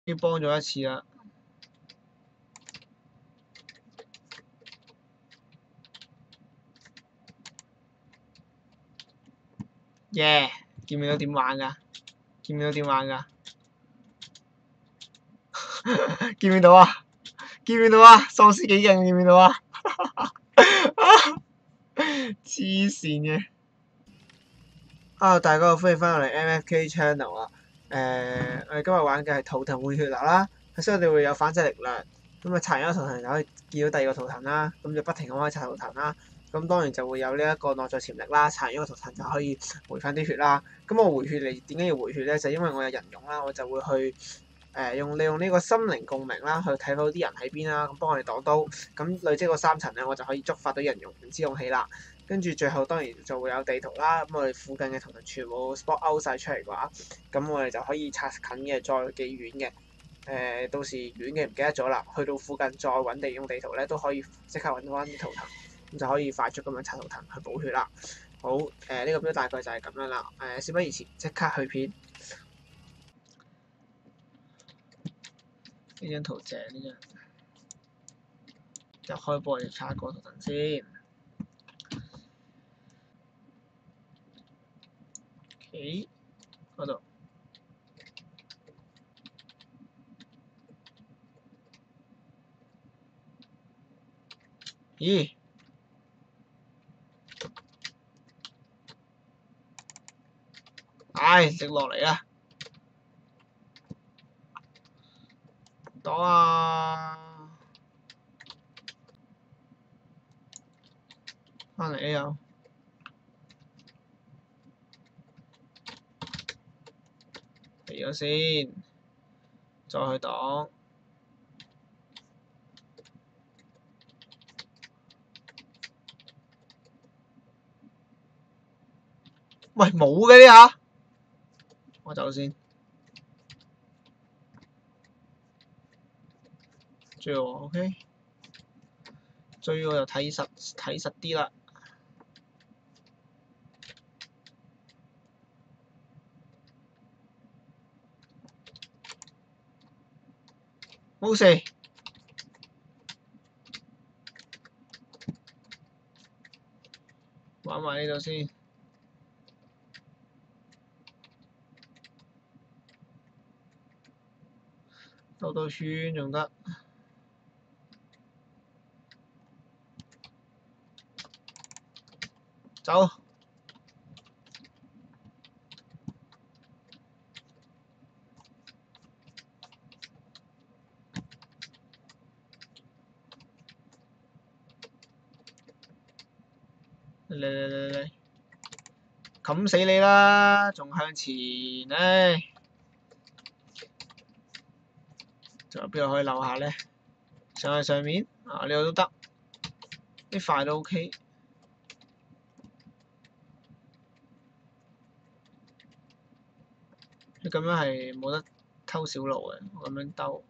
已經幫咗一次啦。耶！見唔見到點玩㗎？見唔見到點玩㗎？見唔見到啊？見唔見到啊？喪屍幾勁，見唔見到啊？黐線嘅。Hello，大家好，歡迎翻到嚟 MFK Channel 啊！我哋今日玩嘅係圖騰換血流啦，所以我哋會有反制力量。咁啊，刷完一個圖騰就可以見到第二個圖騰啦，咁就不停咁可以刷圖騰啦。咁當然就會有呢一個內在潛力啦，刷完一個圖騰就可以回翻啲血啦。咁我回血嚟點解要回血咧？就因為我有人用啦，我就會去利用呢個心靈共鳴啦，去睇到啲人喺邊啦，咁幫我哋擋刀。咁累積個3層咧，我就可以觸發到人用唔知勇氣啦。跟住最後當然就會有地圖啦，咁我哋附近嘅圖騰全部 spot out 曬出嚟嘅話，咁我哋就可以刷近嘅，再幾遠嘅，到時遠嘅唔記得咗啦，去到附近再揾地用地圖咧，都可以即刻揾到翻啲圖騰，咁就可以快速咁樣刷圖騰去補血啦。好，呢個標大概就係咁樣啦。事不宜遲，即刻去片。呢張圖正呢張，一開波就刷個圖騰先。OK，嗰度。咦？唉，食落嚟啦！擋啊！翻嚟 A 又嚟咗先，再去擋。喂，冇嘅呢下，我走先。追我 ，OK。追我就睇實啲啦。冇事。玩埋呢度先。兜圈仲得。走。嚟，冚死你啦！仲向前，唉！仲有邊度可以漏下咧？上去上面啊，呢度都得，啲塊都 OK。你咁樣係冇得偷小路嘅，我咁樣兜。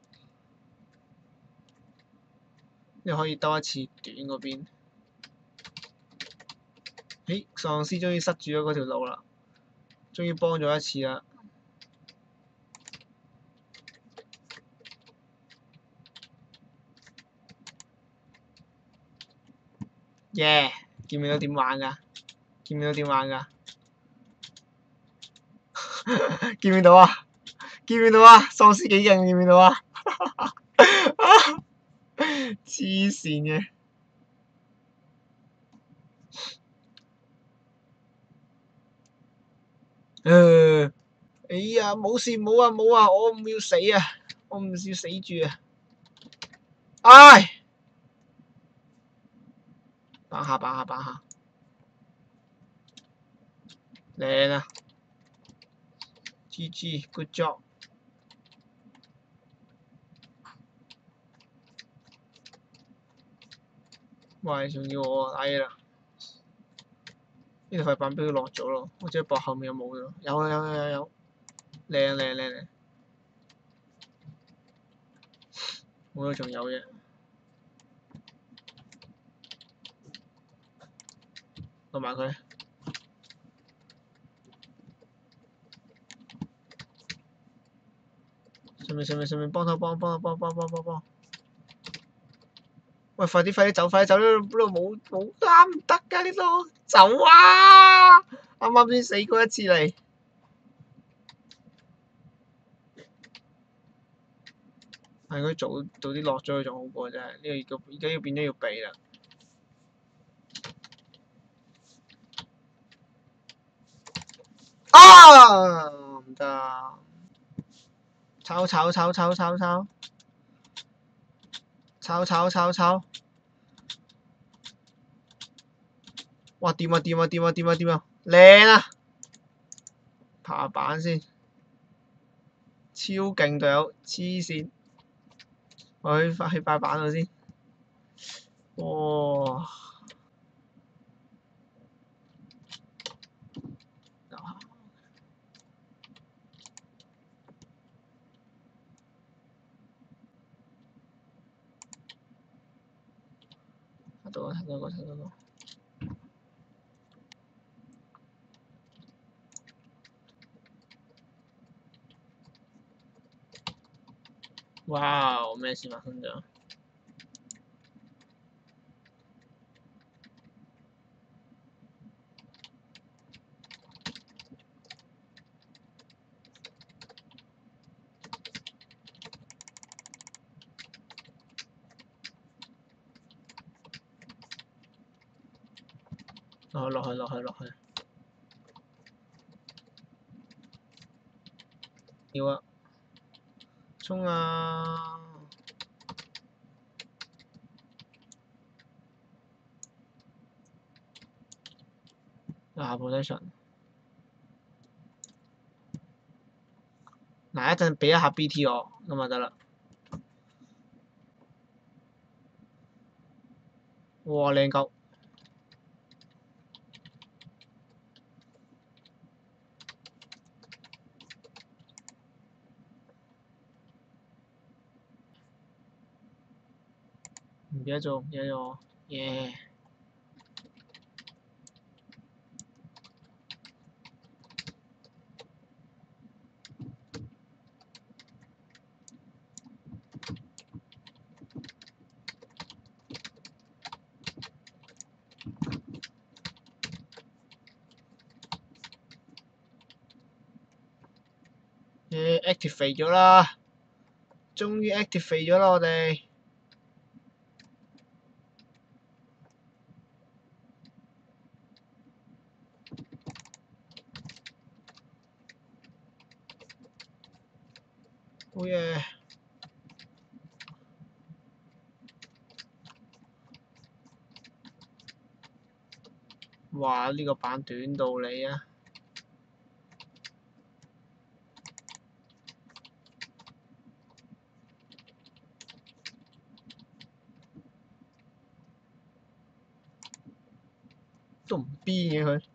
你可以兜一次短嗰邊。咦，喪屍終於塞住咗嗰條路啦，終於幫咗一次啦。耶！見唔見到點玩㗎？見唔見到點玩㗎？見唔見到啊？見唔見到啊？喪屍幾勁，見唔見到啊？黐線嘅。哎呀，冇事冇啊冇啊，我唔要死啊！我唔要死住啊！唉！扮下，靚啊 ！GG，good job。喂，仲要我哎呀！呢條塊板俾佢落咗咯，我只係博後面有冇咗？有，靚，冇咗仲有嘅，落埋佢。 上面幫拖！喂，快啲走！呢度冇啱唔得㗎呢度，走啊！啱先死過一次嚟。係佢早啲落咗去仲好過真係，呢個而家要變咗要避啦。啊！唔得，抄！哇！掂啊！靚啊！爬板先，超勁隊友，黐線！我去拜板度先。哇！睇到個。哇！咩事發生咗？落去。要啊！衝啊！下 position。嗱，一陣俾一下 BT 我，咁就得啦。哇！靚夠。唔記得咗，耶！activate 咗啦，終於 activate 咗啦我哋。好嘢！哇！呢個板短到你啊！都唔邊嘅佢。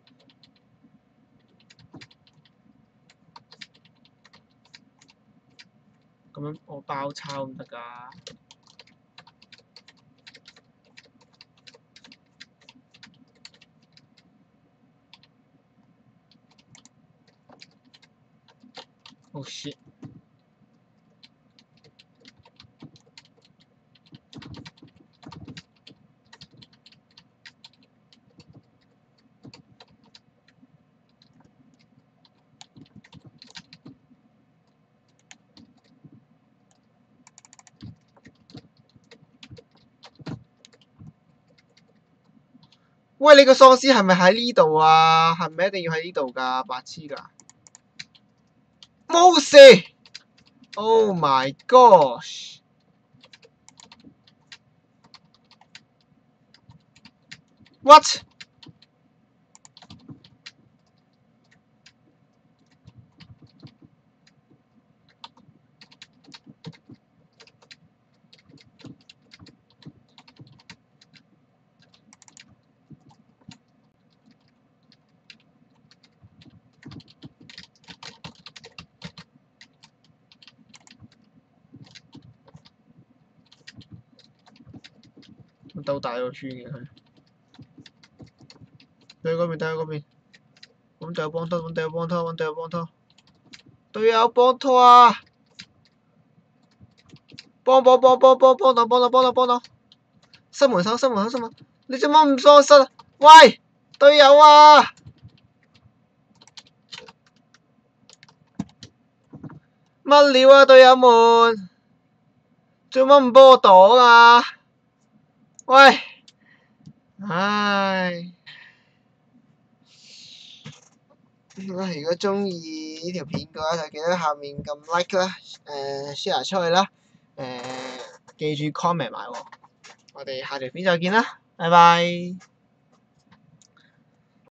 咁樣我包抄唔得㗎。Oh shit！喂，你個喪屍係咪喺呢度啊？係咪一定要喺呢度㗎？白痴㗎！冇事 ！Oh my gosh！ What？ 兜大個圈嘅佢。對嗰邊。揾隊友幫拖。隊友幫拖啊！ 幫到！塞門口！你做乜唔放實啊？喂，隊友啊！乜料啊，隊友們？做乜唔幫我擋啊？喂，唉。如果中意呢條片嘅話，就記得下面撳 like 啦，share 出去啦，記住 comment 埋喎。我哋下條片再見啦，拜拜。